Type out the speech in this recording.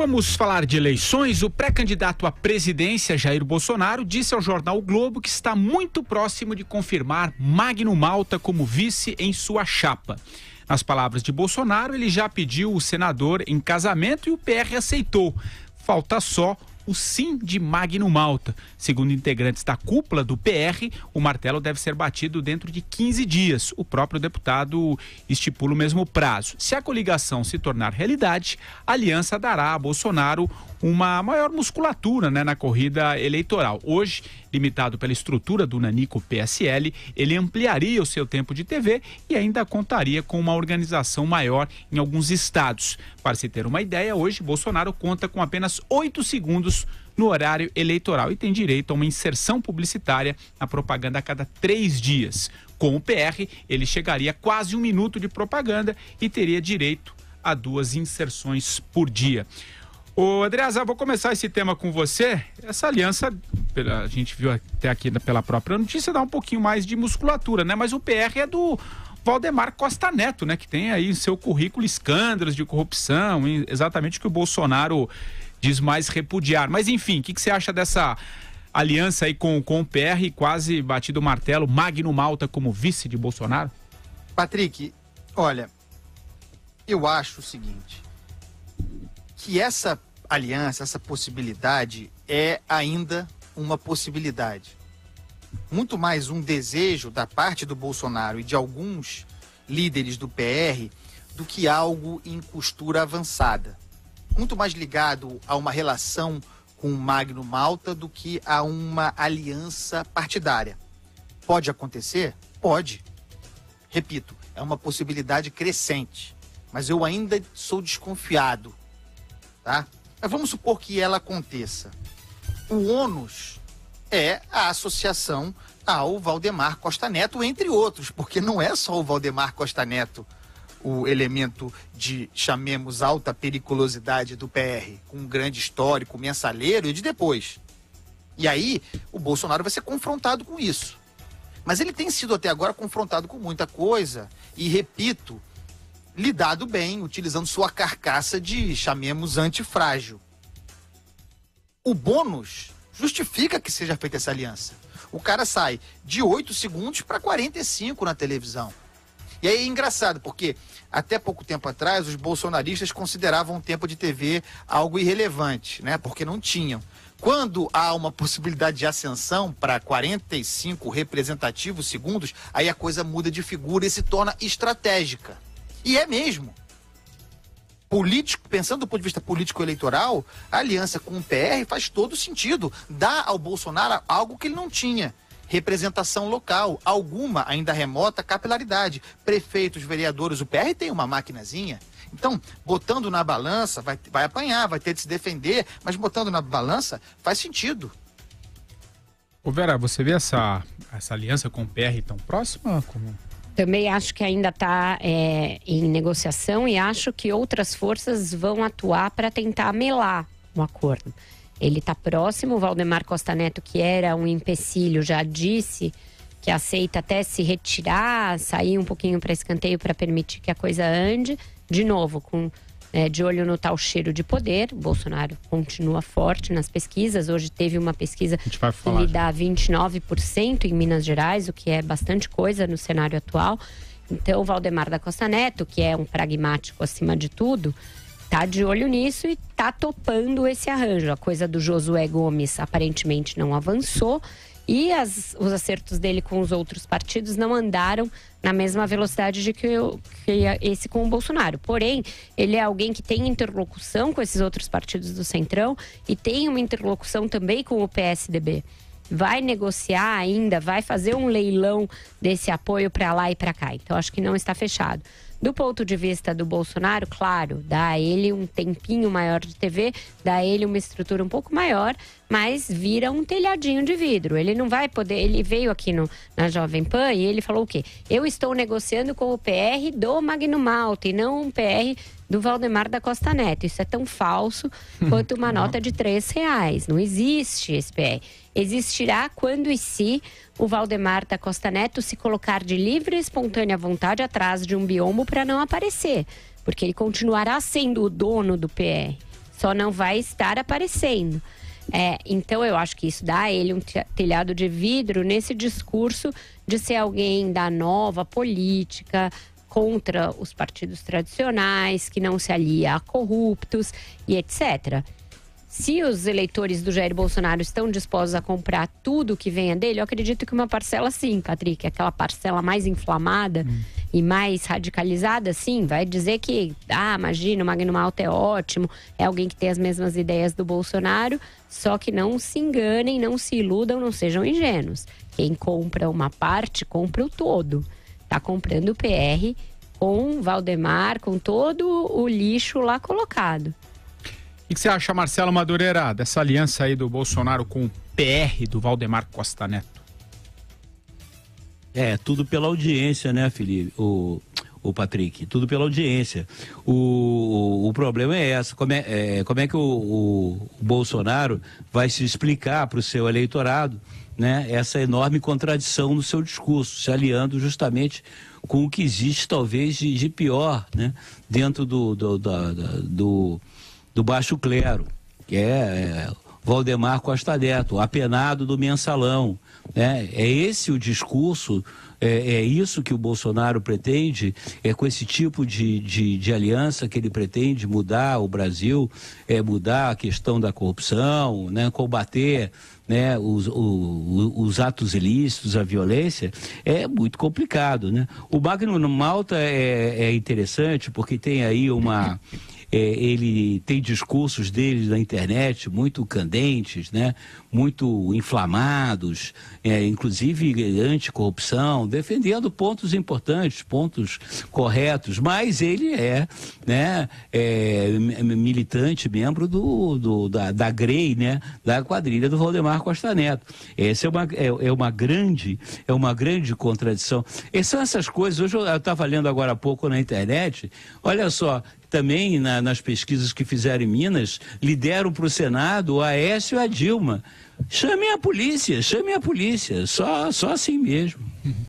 Vamos falar de eleições. O pré-candidato à presidência, Jair Bolsonaro, disse ao jornal O Globo que está muito próximo de confirmar Magno Malta como vice em sua chapa. Nas palavras de Bolsonaro, ele já pediu o senador em casamento e o PR aceitou. Falta só o sim de Magno Malta. Segundo integrantes da cúpula do PR, o martelo deve ser batido dentro de 15 dias. O próprio deputado estipula o mesmo prazo. Se a coligação se tornar realidade, a aliança dará a Bolsonaro uma maior musculatura, na corrida eleitoral. Hoje, limitado pela estrutura do nanico PSL, ele ampliaria o seu tempo de TV e ainda contaria com uma organização maior em alguns estados. Para se ter uma ideia, hoje Bolsonaro conta com apenas 8 segundos no horário eleitoral e tem direito a uma inserção publicitária na propaganda a cada 3 dias. Com o PR, ele chegaria a quase 1 minuto de propaganda e teria direito a 2 inserções por dia. Ô, Andreasa, vou começar esse tema com você. Essa aliança, a gente viu até aqui pela própria notícia, dá um pouquinho mais de musculatura, Mas o PR é do Valdemar Costa Neto, que tem aí em seu currículo escândalos de corrupção, exatamente o que o Bolsonaro diz mais repudiar. Mas enfim, o que você acha dessa aliança aí com o PR, quase batido o martelo, Magno Malta como vice de Bolsonaro? Patrick, olha, eu acho o seguinte, que essa aliança, essa possibilidade é ainda uma possibilidade. Muito mais um desejo da parte do Bolsonaro e de alguns líderes do PR do que algo em costura avançada. Muito mais ligado a uma relação com o Magno Malta do que a uma aliança partidária. Pode acontecer? Pode. Repito, é uma possibilidade crescente, mas eu ainda sou desconfiado. Tá? Mas vamos supor que ela aconteça. O ônus é a associação ao Valdemar Costa Neto, entre outros, porque não é só o Valdemar Costa Neto o elemento de, chamemos, alta periculosidade do PR, com um grande histórico mensaleiro e de depois. E aí, o Bolsonaro vai ser confrontado com isso. Mas ele tem sido até agora confrontado com muita coisa e, repito, lidado bem, utilizando sua carcaça de, chamemos, antifrágil. O bônus justifica que seja feita essa aliança. O cara sai de 8 segundos para 45 na televisão. E aí é engraçado, porque até pouco tempo atrás os bolsonaristas consideravam o tempo de TV algo irrelevante, porque não tinham. Quando há uma possibilidade de ascensão para 45 representativos segundos, aí a coisa muda de figura e se torna estratégica. E é mesmo. Político, pensando do ponto de vista político-eleitoral, a aliança com o PR faz todo sentido. Dá ao Bolsonaro algo que ele não tinha. Representação local, alguma, ainda remota, capilaridade. Prefeitos, vereadores, o PR tem uma maquinazinha. Então, botando na balança, vai apanhar, vai ter de se defender, mas botando na balança faz sentido. Ô Vera, você vê essa aliança com o PR tão próxima? Também acho que ainda está em negociação e acho que outras forças vão atuar para tentar melar o acordo. Ele está próximo, o Valdemar Costa Neto, que era um empecilho, já disse que aceita até se retirar, sair um pouquinho para escanteio para permitir que a coisa ande. De novo, de olho no tal cheiro de poder, o Bolsonaro continua forte nas pesquisas. Hoje teve uma pesquisa que lhe dá 29% em Minas Gerais, o que é bastante coisa no cenário atual. Então, o Valdemar da Costa Neto, que é um pragmático acima de tudo, tá de olho nisso e tá topando esse arranjo. A coisa do Josué Gomes aparentemente não avançou e os acertos dele com os outros partidos não andaram na mesma velocidade de que esse com o Bolsonaro. Porém, ele é alguém que tem interlocução com esses outros partidos do Centrão e tem uma interlocução também com o PSDB. Vai negociar ainda, vai fazer um leilão desse apoio para lá e para cá. Então, acho que não está fechado. Do ponto de vista do Bolsonaro, claro, dá a ele um tempinho maior de TV, dá a ele uma estrutura um pouco maior, mas vira um telhadinho de vidro. Ele não vai poder... Ele veio aqui na Jovem Pan e ele falou o quê? Eu estou negociando com o PR do Magno Malta e não um PR do Valdemar da Costa Neto. Isso é tão falso quanto uma nota de R$3. Não existe esse PR. Existirá quando e se o Valdemar da Costa Neto se colocar de livre e espontânea vontade atrás de um biombo para não aparecer. Porque ele continuará sendo o dono do PR. só não vai estar aparecendo. Então eu acho que isso dá a ele um telhado de vidro nesse discurso de ser alguém da nova política, contra os partidos tradicionais, que não se alia a corruptos e etc. Se os eleitores do Jair Bolsonaro estão dispostos a comprar tudo que venha dele, eu acredito que uma parcela sim, Patrick, aquela parcela mais inflamada e mais radicalizada, sim, vai dizer que, imagina, o Magno Malta é ótimo, é alguém que tem as mesmas ideias do Bolsonaro, só que não se enganem, não se iludam, não sejam ingênuos. Quem compra uma parte, compra o todo. Tá comprando o PR com Valdemar, com todo o lixo lá colocado. O que você acha, Marcelo Madureira, dessa aliança aí do Bolsonaro com o PR do Valdemar Costa Neto? Tudo pela audiência, né, Felipe? O Patrick, tudo pela audiência. O problema é essa, como é que o Bolsonaro vai se explicar para o seu eleitorado, né, essa enorme contradição no seu discurso, se aliando justamente com o que existe talvez de pior, né, dentro do baixo clero, que é Valdemar Costa Neto, o apenado do mensalão, né? É esse o discurso, é isso que o Bolsonaro pretende, com esse tipo de aliança que ele pretende mudar o Brasil, mudar a questão da corrupção, né? Combater, né, os atos ilícitos, a violência, é muito complicado, né? O Magno Malta é interessante porque tem aí ele tem discursos dele na internet muito candentes, né? Muito inflamados, inclusive anticorrupção, defendendo pontos importantes, pontos corretos, mas ele né, militante, membro da GREI, né, da quadrilha do Valdemar Costa Neto. Essa é uma grande contradição. E são essas coisas. Hoje eu estava lendo agora há pouco na internet, olha só, também nas pesquisas que fizeram em Minas, lideram para o Senado o Aécio e a Dilma. Chamem a polícia, só assim mesmo.